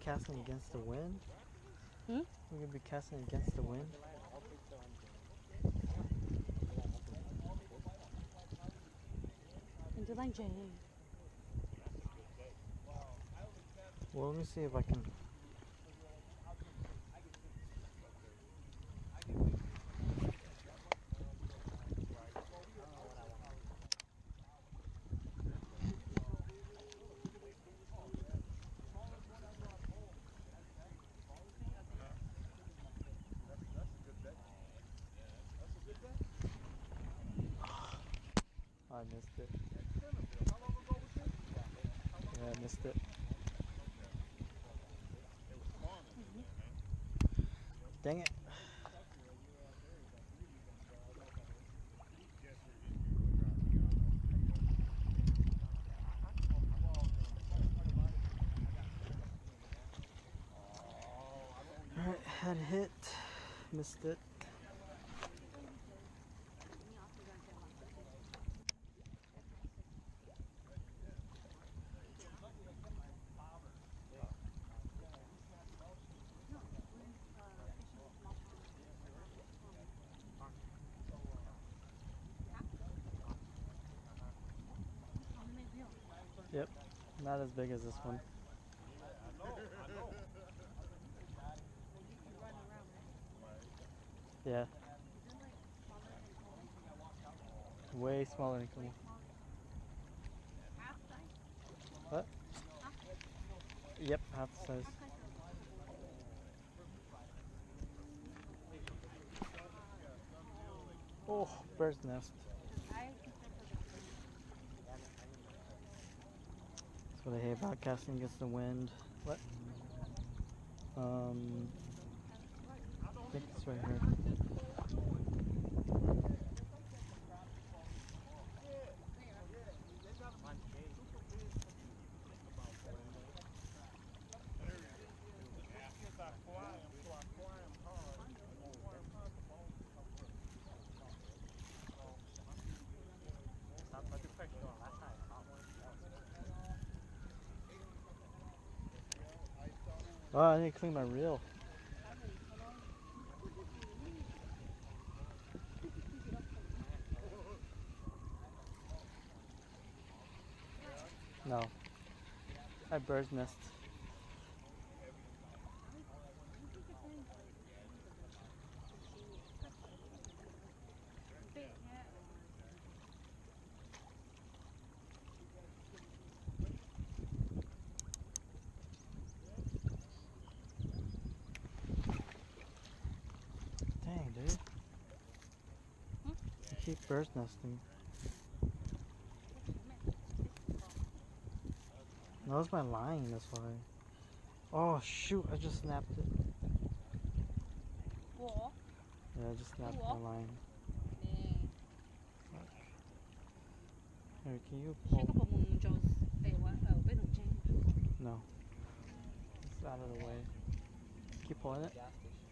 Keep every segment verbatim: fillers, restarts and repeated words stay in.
casting against the wind? Hmm? We're gonna be casting against the wind? Into line J. Well, let me see if I can. I missed it. Yeah, I missed it. Dang it. Alright, had a hit. Missed it. Yep, not as big as this one. Yeah. Way smaller than Kumo. What? Yep, half the size. Oh, bird's nest. That's what I hate about casting against the wind. What? Um, I think it's right here. Oh, I need to clean my reel. No. I bird's nest. Dang, dude. Hmm? You keep bird's nesting. No, that's my line, that's why. Oh, shoot, I just snapped it. What? Yeah, I just snapped my What? line. 네. Here, can you Shake pull? up on Joe's bay. No. It's out of the way. Keep pulling it.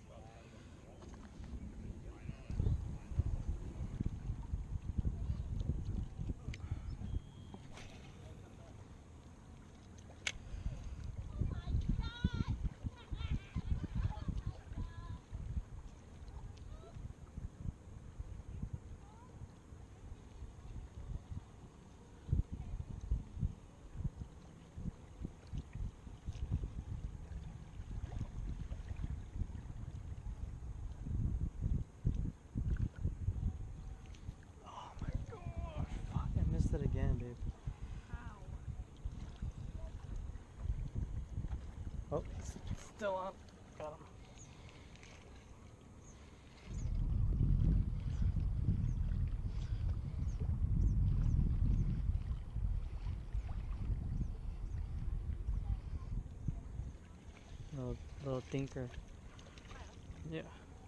Oh my gosh. Fuck, I missed it again, dude. How? Oh, it's still on. Got him. Little, little thinker. Yeah.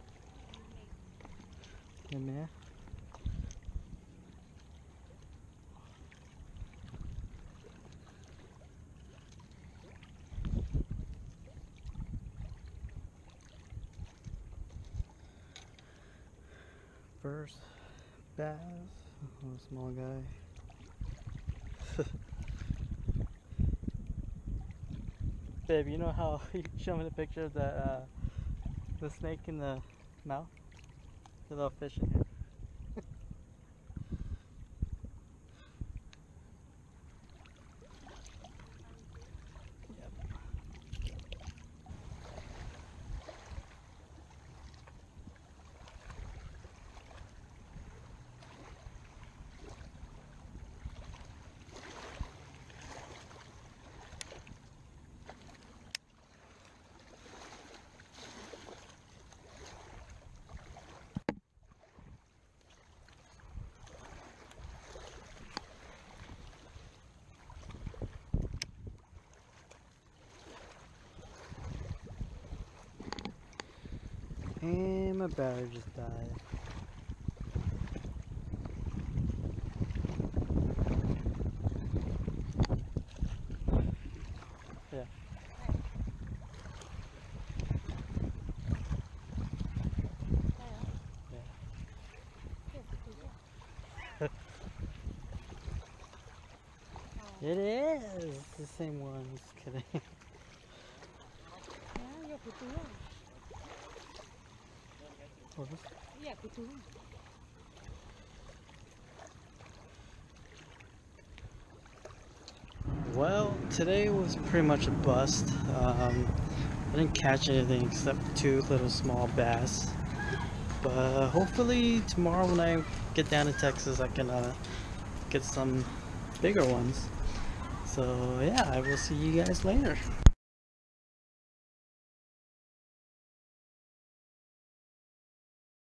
Yeah, man. First bass. Oh, small guy. Babe, you know how you showed me the picture of the uh, the snake in the mouth? The little fish in here. And my battery just died. Yeah. It is the same one. Just kidding. What was it? Well, today was pretty much a bust. Um, I didn't catch anything except two little small bass. But hopefully tomorrow when I get down to Texas, I can uh, get some bigger ones. So yeah, I will see you guys later.